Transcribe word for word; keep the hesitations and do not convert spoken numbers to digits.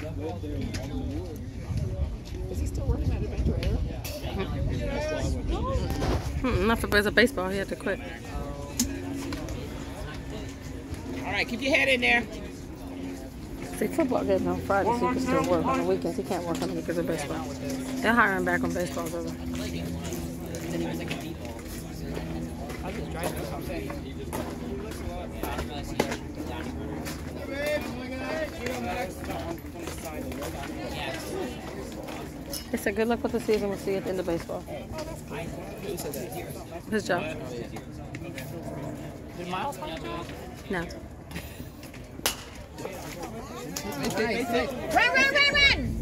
Is he still working at Adventure Air? Hmm, not for baseball. He had to quit. All right, keep your head in there. See, football games on Friday, so he can still work. On the weekends, he can't work on the weekends of baseball. They're hiring back on baseball, though. They said good luck with the season. We'll see you at the end of baseball. His job. Did Miles find a job? No. Run, run, run, run!